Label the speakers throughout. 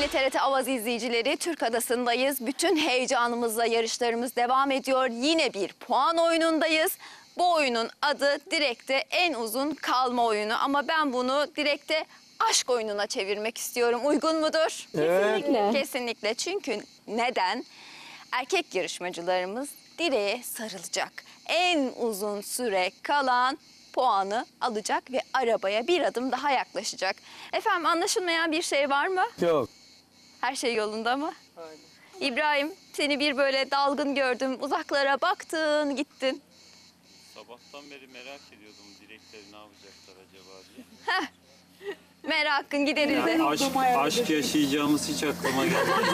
Speaker 1: Sevgili TRT Avaz izleyicileri, Türk Adası'ndayız. Bütün heyecanımızla yarışlarımız devam ediyor. Yine bir puan oyunundayız. Bu oyunun adı direkte en uzun kalma oyunu. Ama ben bunu direkte aşk oyununa çevirmek istiyorum. Uygun mudur?
Speaker 2: Kesinlikle.
Speaker 1: Kesinlikle. Çünkü neden? Erkek yarışmacılarımız direğe sarılacak. En uzun süre kalan puanı alacak ve arabaya bir adım daha yaklaşacak. Efendim, anlaşılmayan bir şey var mı?
Speaker 2: Yok.
Speaker 1: Her şey yolunda mı? Aynen. İbrahim, seni bir böyle dalgın gördüm. Uzaklara baktın, gittin.
Speaker 3: Sabahtan beri merak ediyordum direkleri ne yapacaklar acaba diye.
Speaker 1: Merakın giderildi.
Speaker 3: Yani aşk yaşayacağımız hiç aklıma gelmedi.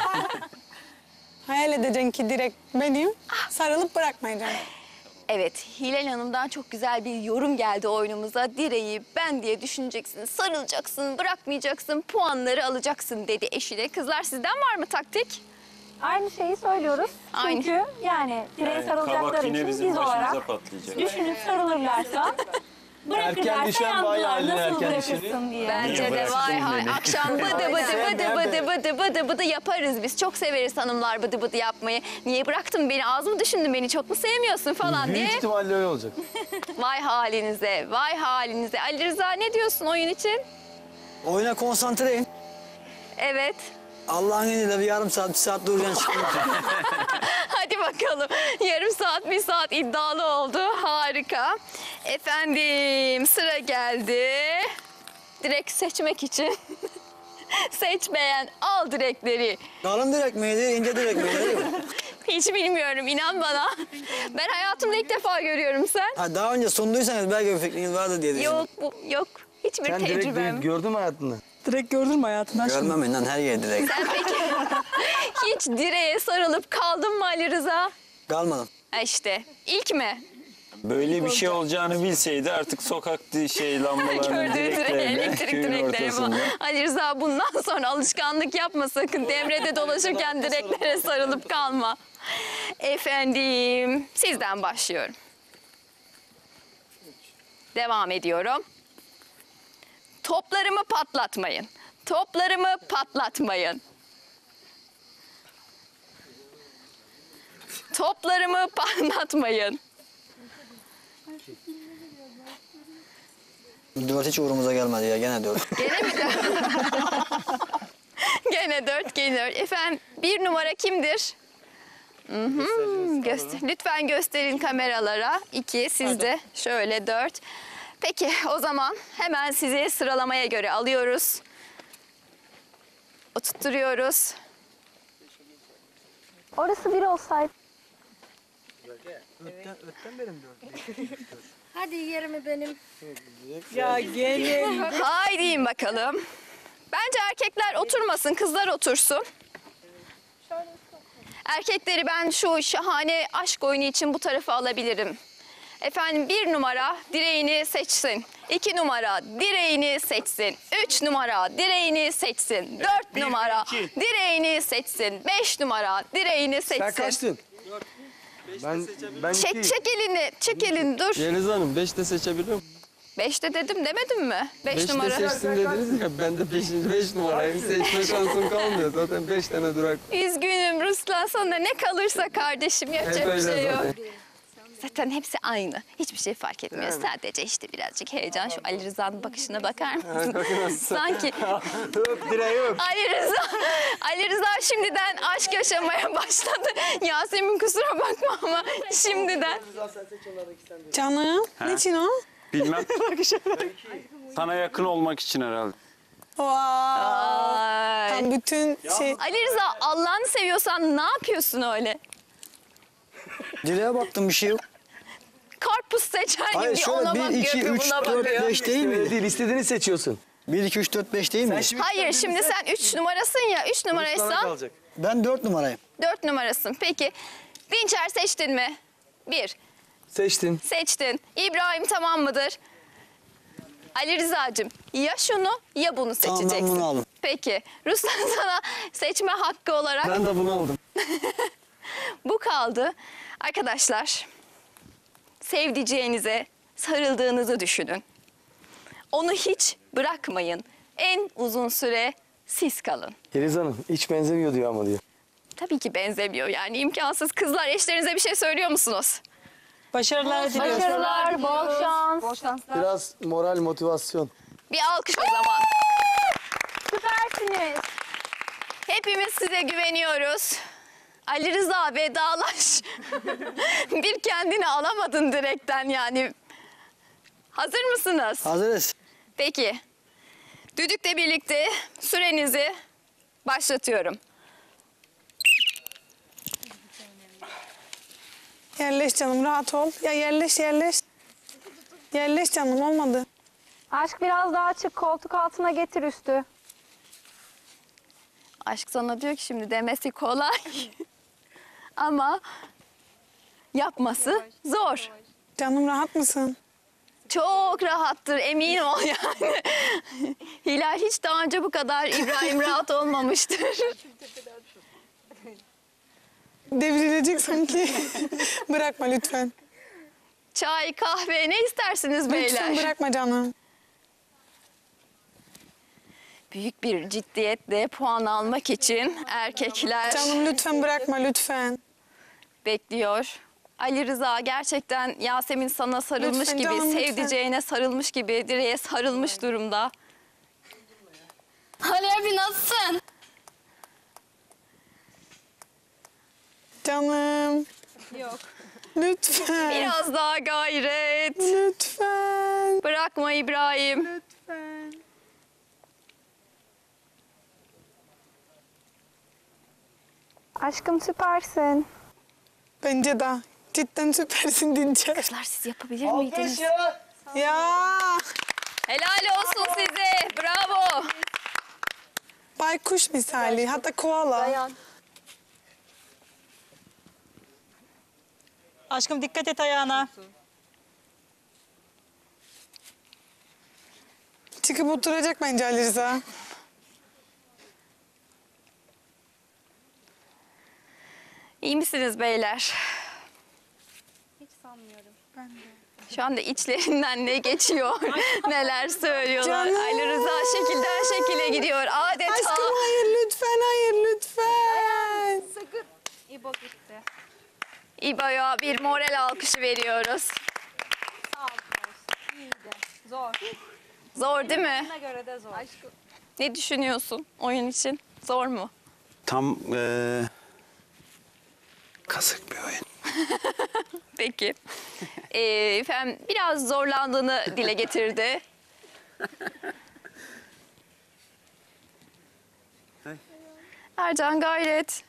Speaker 4: Hayal edeceksin ki direkt benim, sarılıp bırakmayacağım.
Speaker 1: Evet, Hilal Hanım'dan çok güzel bir yorum geldi oyunumuza. Direği ben diye düşüneceksin, sarılacaksın, bırakmayacaksın, puanları alacaksın dedi eşine. Kızlar, sizden var mı taktik?
Speaker 2: Aynı şeyi söylüyoruz.
Speaker 1: Aynı.
Speaker 2: Çünkü yani direğe sarılacakları
Speaker 3: Kabak
Speaker 2: için
Speaker 3: yine bizim
Speaker 2: biz
Speaker 3: başımıza
Speaker 2: olarak
Speaker 3: patlayacak.
Speaker 2: düşünüp sarılırlarsa
Speaker 5: Erken
Speaker 2: bırakırlarsa
Speaker 5: düşen vay
Speaker 2: yandılar
Speaker 5: haline
Speaker 2: nasıl
Speaker 5: erken
Speaker 2: bırakırsın
Speaker 5: düşeni.
Speaker 2: diye.
Speaker 1: Bence de vay hay. Akşam bıdı bıdı yaparız biz. Çok severiz hanımlar bıdı bıdı yapmayı. Niye bıraktın beni, az mı düşündün beni, çok mu sevmiyorsun falan diye.
Speaker 5: Büyük ihtimalle öyle olacak.
Speaker 1: Vay halinize, vay halinize. Ali Rıza, ne diyorsun oyun için?
Speaker 6: Oyuna konsantreyim.
Speaker 1: Evet.
Speaker 6: Allah'ın izniyle bir yarım saat, bir saat duracaksın çıkmayacağım.
Speaker 1: Hadi bakalım. Yarım saat, bir saat iddialı oldu. Harika. Efendim, sıra geldi. Direkt seçmek için. Seç, beğen, al direkleri.
Speaker 6: Kalın direk miydi, ince direk miydi?
Speaker 1: Hiç bilmiyorum, inan bana. Ben hayatımda ilk defa görüyorum, sen.
Speaker 6: Ha, daha önce sunduysanız belki bir fikriniz vardı diye düşündüm.
Speaker 1: Yok, yok. Hiçbir
Speaker 5: Sen direkt
Speaker 1: tecrübem.
Speaker 5: gördün mü hayatında?
Speaker 4: Direkt gördün mü hayatında?
Speaker 6: Görmem inan her yer direk.
Speaker 1: Sen peki hiç direğe sarılıp kaldın mı Ali Rıza?
Speaker 6: Kalmadım.
Speaker 1: Ha işte, ilk mi?
Speaker 3: Böyle bir şey olacağını bilseydi artık sokak lambalarının
Speaker 1: Gördüğü direğe,
Speaker 3: direklerine
Speaker 1: elektrik
Speaker 3: köyün
Speaker 1: direkleri bu.
Speaker 3: ortasında.
Speaker 1: Ali Rıza, bundan sonra alışkanlık yapma sakın. Devrede dolaşırken direklere sarılıp kalma. Efendim, sizden başlıyorum. Devam ediyorum. Toplarımı patlatmayın. Toplarımı patlatmayın. Toplarımı patlatmayın.
Speaker 6: Dört hiç uğrumuza gelmedi ya, gene dört.
Speaker 1: Gene mi? Gene dört, gene dört. Efendim, bir numara kimdir? Lütfen gösterin kameralara. 2, sizde. Şöyle 4. Peki, o zaman hemen sizi sıralamaya göre alıyoruz. Oturtturuyoruz.
Speaker 2: Orası bir olsaydı.
Speaker 7: Hadi yerimi benim.
Speaker 4: Ya gelin.
Speaker 1: Haydi bakalım. Bence erkekler oturmasın, kızlar otursun. Erkekleri ben şu şahane aşk oyunu için bu tarafa alabilirim. Efendim, 1 numara direğini seçsin. 2 numara direğini seçsin. 3 numara direğini seçsin. 4 numara direğini seçsin. 5 numara direğini
Speaker 5: Sen
Speaker 1: seçsin.
Speaker 5: kaçtın? Ben
Speaker 1: Çek elini, çek elini, dur.
Speaker 5: Yeliz Hanım 5'te seçebiliyorum.
Speaker 1: 5'te dedim, demedim mi? 5
Speaker 5: 5'te
Speaker 1: numara.
Speaker 5: seçsin dediniz ya, ben de 5 numarayım. Seçme şansım kalmıyor. Zaten 5 tane durak.
Speaker 1: Üzgünüm Ruslan, sana ne kalırsa kardeşim, yapacak
Speaker 5: Hep
Speaker 1: bir
Speaker 5: öyle
Speaker 1: şey yok.
Speaker 5: zaten.
Speaker 1: Zaten hepsi aynı. Hiçbir şey fark etmiyor. Sadece işte birazcık heyecan. Şu Ali Rıza'nın bakışına bakar mısın? Sanki
Speaker 5: Direği yok.
Speaker 1: Ali Rıza şimdiden aşk yaşamaya başladı. Yasemin, kusura bakma ama şimdiden.
Speaker 4: Canım, niçin o?
Speaker 3: Bilmem. Sana yakın olmak için herhalde.
Speaker 1: Ay.
Speaker 4: Tam bütün şey...
Speaker 1: Ali Rıza, Allah'ını seviyorsan ne yapıyorsun öyle?
Speaker 6: Direğe baktım, bir şey yok.
Speaker 1: Karpuz seçer
Speaker 6: Hayır,
Speaker 1: gibi
Speaker 6: şöyle
Speaker 1: ona
Speaker 6: 1,
Speaker 1: bakıyor,
Speaker 6: 2,
Speaker 1: bir
Speaker 6: 3,
Speaker 1: buna
Speaker 6: 4,
Speaker 1: bakıyor.
Speaker 6: 5 değil
Speaker 5: Öyle
Speaker 6: mi?
Speaker 5: değil, istediğini seçiyorsun.
Speaker 6: 1, 2, 3, 4, 5 değil mi?
Speaker 1: Hayır, şimdi sen 3 numarasın ya. 3
Speaker 5: Sana
Speaker 1: numaraysan
Speaker 5: kalacak.
Speaker 6: Ben 4 numarayım.
Speaker 1: 4 numarasın. Peki, Dinçer seçtin mi? 1.
Speaker 5: Seçtim.
Speaker 1: Seçtin. İbrahim, tamam mıdır? Ali Rıza'cığım, ya şunu ya bunu
Speaker 6: Tamam, ben
Speaker 1: seçeceksin.
Speaker 6: bunu aldım.
Speaker 1: Peki, Ruslan, sana seçme hakkı olarak
Speaker 5: Ben de bunu aldım.
Speaker 1: bu kaldı. Arkadaşlar, sevdiceğinize sarıldığınızı düşünün. Onu hiç bırakmayın. En uzun süre Siz kalın.
Speaker 7: Yeliz Hanım hiç benzemiyor diyor ama diyor.
Speaker 1: Tabii ki benzemiyor yani imkansız. Kızlar eşlerinize bir şey söylüyor musunuz?
Speaker 8: Başarılar diliyoruz.
Speaker 2: Başarılar, bol şans.
Speaker 7: Biraz moral, motivasyon.
Speaker 1: Bir alkış o zaman.
Speaker 2: Süpersiniz.
Speaker 1: Hepimiz size güveniyoruz. Ali Rıza vedalaş. Bir kendini alamadın direkten yani. Hazır mısınız?
Speaker 6: Hazırız.
Speaker 1: Peki. Düdükle birlikte sürenizi başlatıyorum.
Speaker 4: Yerleş canım, rahat ol. Ya yerleş, yerleş. Yerleş canım, olmadı.
Speaker 2: Aşk biraz daha açık, koltuk altına getir üstü.
Speaker 1: Aşk sana diyor ki şimdi demesi kolay. Ama yapması zor.
Speaker 4: Canım rahat mısın?
Speaker 1: Çok rahattır emin ol yani. Hilal hiç daha önce bu kadar İbrahim rahat olmamıştır.
Speaker 4: Devrilecek sanki. Bırakma lütfen.
Speaker 1: Çay, kahve ne istersiniz beyler?
Speaker 4: Lütfen bırakma canım.
Speaker 1: Büyük bir ciddiyetle puan almak için erkekler
Speaker 4: Canım lütfen bırakma lütfen.
Speaker 1: bekliyor. Ali Rıza gerçekten Yasemin sana sarılmış
Speaker 4: Lütfen
Speaker 1: gibi,
Speaker 4: canım, lütfen.
Speaker 1: sevdiceğine sarılmış gibi, direğe sarılmış durumda. Ali abi nasılsın?
Speaker 4: Canım. Yok. Lütfen.
Speaker 1: Biraz daha gayret.
Speaker 4: Lütfen.
Speaker 1: Bırakma İbrahim.
Speaker 4: Lütfen.
Speaker 2: Aşkım süpersin.
Speaker 4: Bence de. Cidden süpersin Dinçer.
Speaker 1: Kızlar siz yapabilir miydiniz?
Speaker 4: Ya.
Speaker 1: Helal olsun size. Bravo.
Speaker 4: Baykuş misali. Hatta koala.
Speaker 8: Aşkım dikkat et ayağına.
Speaker 4: Çıkıp oturacak bence Ali Rıza.
Speaker 1: İyi misiniz beyler? Hiç sanmıyorum. Ben de. Şu anda içlerinden ne geçiyor, neler söylüyorlar.
Speaker 4: Canım.
Speaker 1: Ali Rıza şekilden şekile gidiyor. Adeta
Speaker 4: Aşkım hayır lütfen, hayır lütfen.
Speaker 1: İbo'ya bir moral alkışı veriyoruz. Zor değil mi?
Speaker 2: göre de zor.
Speaker 1: Ne düşünüyorsun oyun için? Zor mu?
Speaker 7: Tam kasık bir oyun.
Speaker 1: Peki. Efendim biraz zorlandığını dile getirdi. Ercan gayret.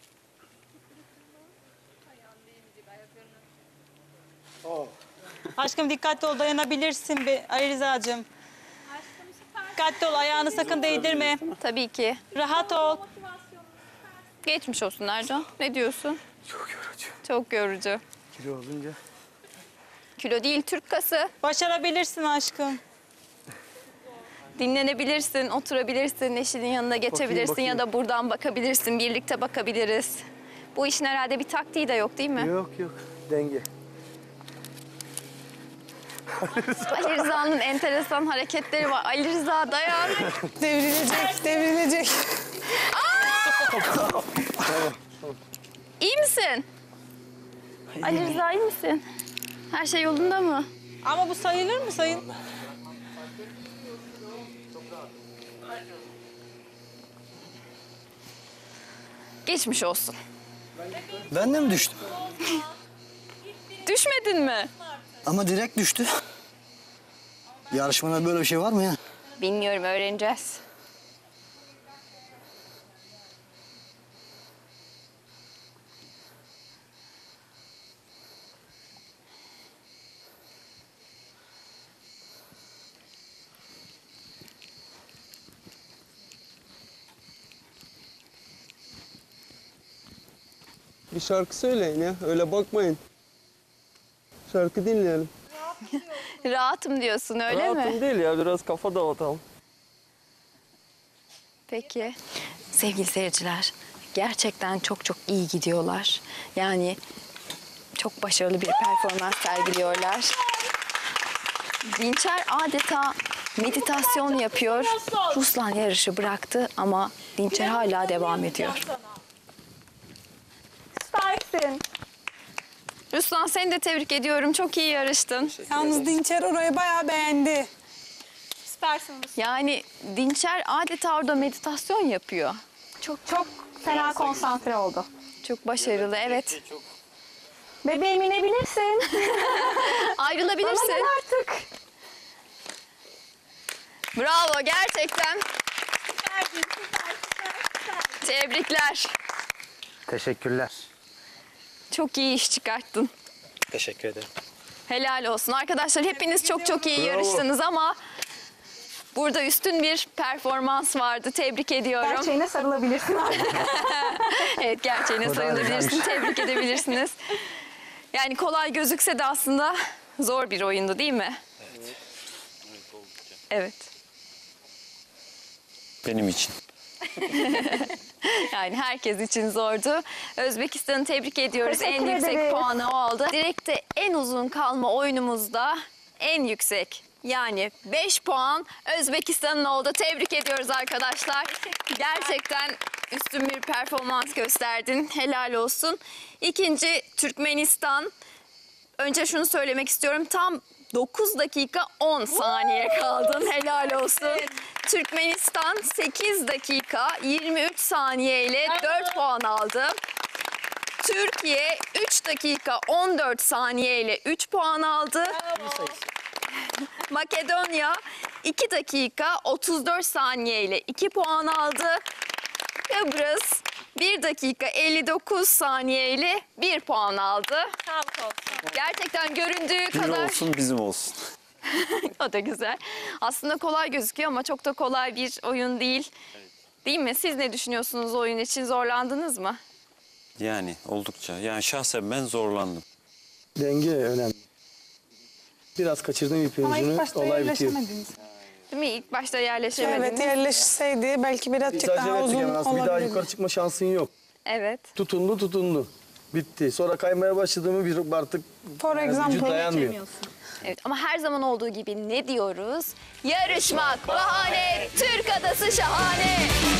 Speaker 8: Aşkım dikkatli ol, dayanabilirsin be Ali Rıza'cığım. Dikkatli ol, ayağını sakın değdirme.
Speaker 1: Tabii ki.
Speaker 8: Rahat ol.
Speaker 1: Geçmiş olsun Ercan. Ne diyorsun?
Speaker 7: Çok yorucu.
Speaker 1: Çok yorucu.
Speaker 7: Kilo olunca.
Speaker 1: Kilo değil Türk kası.
Speaker 8: Başarabilirsin aşkım.
Speaker 1: Dinlenebilirsin, oturabilirsin, eşinin yanına geçebilirsin
Speaker 7: bakayım.
Speaker 1: ya da buradan bakabilirsin, birlikte bakabiliriz. Bu işin herhalde bir taktiği de yok değil mi?
Speaker 7: Yok yok. Denge.
Speaker 1: Ali Rıza'nın enteresan hareketleri var. Ali Rıza dayan.
Speaker 4: Devrilecek, devrilecek.
Speaker 1: İyi misin? Ali Rıza iyi misin? Her şey yolunda mı?
Speaker 8: Ama bu sayılır mı sayın?
Speaker 1: Geçmiş olsun.
Speaker 6: Ben de mi düştüm?
Speaker 1: Düşmedin mi?
Speaker 6: Ama direkt düştü. Yarışmada böyle bir şey var mı ya?
Speaker 1: Bilmiyorum, öğreneceğiz.
Speaker 5: Bir şarkı söyleyin ya. Öyle bakmayın. Şarkı dinleyelim.
Speaker 1: Rahatım diyorsun öyle mi?
Speaker 5: Rahatım değil ya. Biraz kafa dağıtalım.
Speaker 1: Peki. Sevgili seyirciler, gerçekten çok çok iyi gidiyorlar. Yani çok başarılı bir performans sergiliyorlar. Dinçer adeta meditasyon yapıyor. Ruslan yarışı bıraktı ama Dinçer hala devam ediyor.
Speaker 2: Süpersin.
Speaker 1: Ruslan seni de tebrik ediyorum. Çok iyi yarıştın.
Speaker 4: Yalnız Dinçer orayı bayağı beğendi.
Speaker 8: Süpersin.
Speaker 1: Yani Dinçer adeta orada meditasyon yapıyor.
Speaker 2: Çok fena konsantre oldu.
Speaker 1: Çok başarılı, evet.
Speaker 2: Bebeğim inebilirsin.
Speaker 1: Ayrılabilirsin.
Speaker 2: Gel artık.
Speaker 1: Bravo, gerçekten. Tebrikler.
Speaker 7: Teşekkürler.
Speaker 1: Çok iyi iş çıkarttın.
Speaker 7: Teşekkür ederim.
Speaker 1: Helal olsun. Arkadaşlar hepiniz çok iyi yarıştınız ama burada üstün bir performans vardı. Tebrik ediyorum.
Speaker 2: Gerçeğine sarılabilirsin artık.
Speaker 1: Evet, gerçeğine sarılabilirsin. Tebrik edebilirsiniz. Yani kolay gözükse de aslında zor bir oyundu değil mi?
Speaker 3: Evet, oldukça.
Speaker 1: Evet.
Speaker 3: Benim için.
Speaker 1: Yani herkes için zordu. Özbekistan'ı tebrik ediyoruz.
Speaker 2: Teşekkür
Speaker 1: En yüksek
Speaker 2: ederiz.
Speaker 1: puanı o aldı. Direkte en uzun kalma oyunumuzda en yüksek. Yani 5 puan Özbekistan'ın oldu. Tebrik ediyoruz arkadaşlar. Gerçekten üstün bir performans gösterdin. Helal olsun. İkinci Türkmenistan. Önce şunu söylemek istiyorum. Tam 9 dakika 10 saniye kaldın. Helal olsun. Türkmenistan 8 dakika 23 saniye ile 4 puan aldı. Türkiye 3 dakika 14 saniye ile 3 puan aldı. Makedonya 2 dakika 34 saniye ile 2 puan aldı. Kıbrıs 1 dakika 59 saniye ile 1 puan aldı.
Speaker 8: Sağlık olsun.
Speaker 1: Gerçekten göründüğü
Speaker 3: Bir
Speaker 1: kadar...
Speaker 3: olsun bizim olsun.
Speaker 1: O da güzel. Aslında kolay gözüküyor ama çok da kolay bir oyun değil. Değil mi? Siz ne düşünüyorsunuz oyun için? Zorlandınız mı?
Speaker 3: Yani oldukça. Yani şahsen ben zorlandım.
Speaker 7: Denge önemli. Biraz kaçırdığım ipin
Speaker 4: Ama ilk
Speaker 7: ucunu
Speaker 4: başta
Speaker 7: olay bitiyor.
Speaker 4: yerleşemediniz.
Speaker 1: Değil mi? İlk başta yerleşemediniz.
Speaker 4: Evet, yerleşseydi belki birazcık
Speaker 7: Biz acele
Speaker 4: daha
Speaker 7: ettik
Speaker 4: uzun
Speaker 7: hemen. Aslında bir daha yukarı
Speaker 4: olabilirdi.
Speaker 7: çıkma şansın yok.
Speaker 1: Evet.
Speaker 7: Tutundu. Bitti. Sonra kaymaya başladığımı bir artık
Speaker 4: For
Speaker 7: vücut
Speaker 4: example.
Speaker 7: dayanmıyor.
Speaker 1: Evet ama her zaman olduğu gibi ne diyoruz? Yarışmak bahane, Türk adası şahane.